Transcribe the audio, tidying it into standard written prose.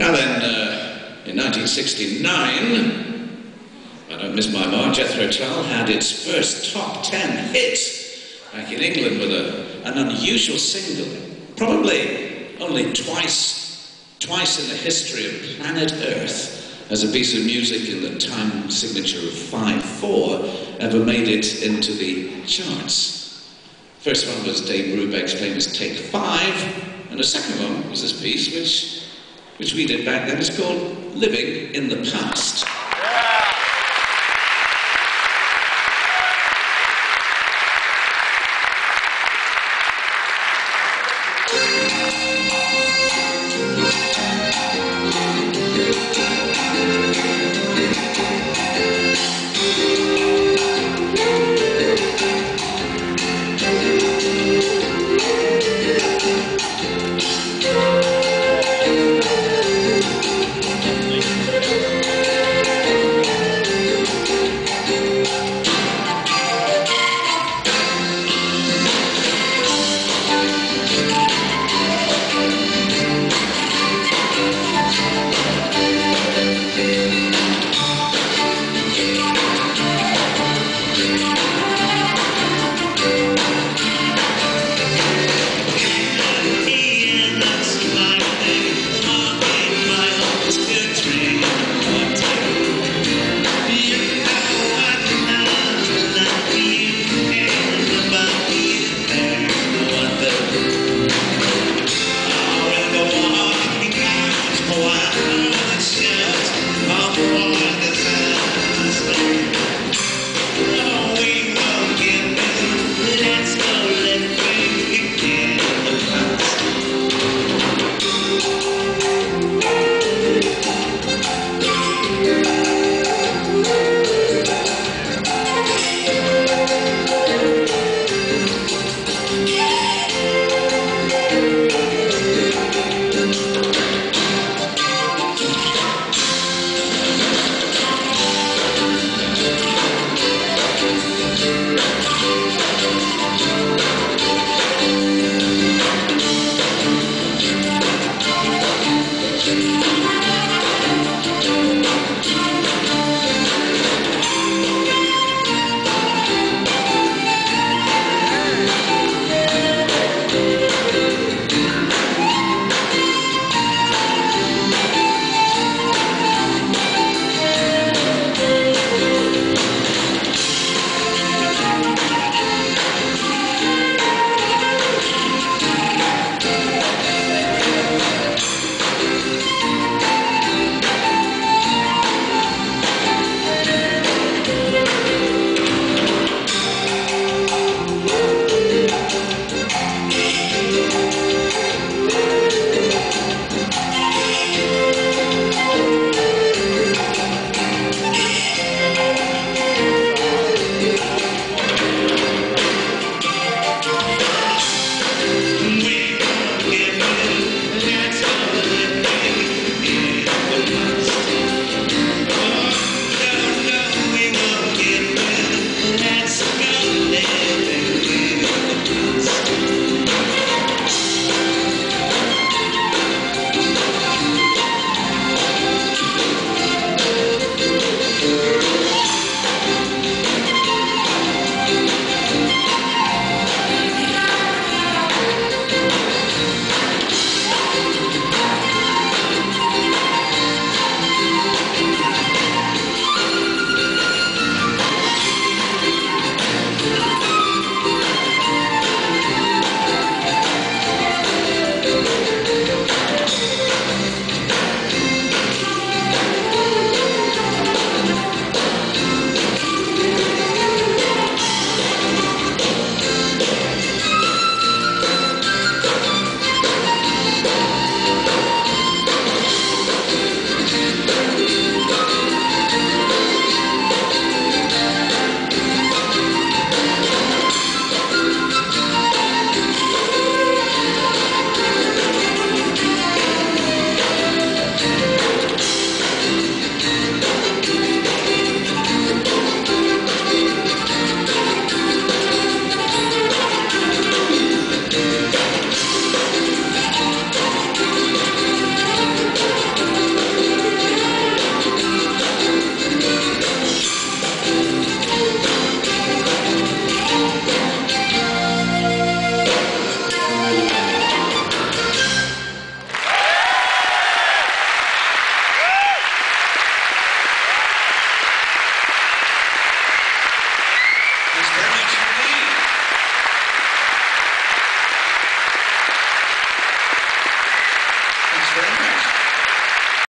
Now then, in 1969, I don't miss my mark, Jethro Tull had its first top 10 hit back in England with an unusual single, probably only twice in the history of planet Earth as a piece of music in the time signature of 5/4 ever made it into the charts. First one was Dave Brubeck's famous Take 5, and the second one was this piece, which we did back then. It's called Living in the Past. Thank you.